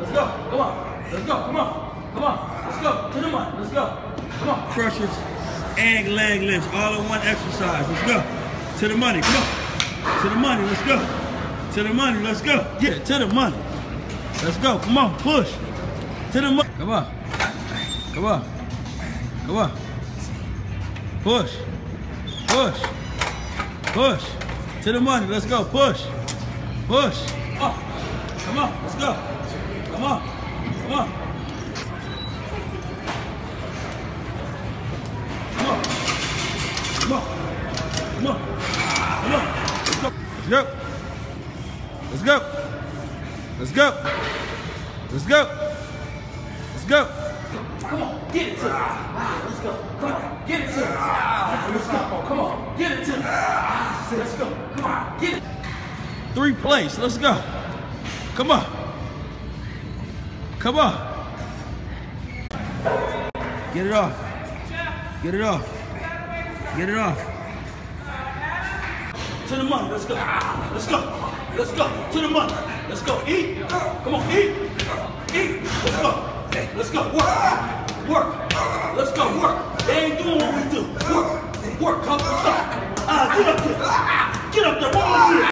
Let's go. Come on. Let's go. Come on. Come on. Let's go. To the money. Let's go. Come on. Crushes and leg lifts all in one exercise. Let's go. To the money. Come on. To the money. Let's go. To the money. Let's go. Get it. To the money. Let's go. Come on. Push. To the money. Come on. Come on. Come on. Push. Push. Push. To the money. Let's go. Push. Push. Oh. Come on. Let's go. Come on. Come on. Come on. Come on. Come on. Come on. Let's go. Let's go. Let's go. Let's go. Let's go. Come on. Get it to me. Let's go. Come on. Get it to me. Let's go. Come on. Get it to me. Let's go. Come on. Get it. 3 plays. Let's go. Come on. Come on. Get it off. Get it off. Get it off. To the money. Let's go. Let's go. Let's go. To the money. Let's go. Eat. Come on. Eat. Eat. Let's go. Let's go. Work. Work. Let's go. Work. They ain't doing what we do. Work. Work. Come on. Get up there. Get up there. One more.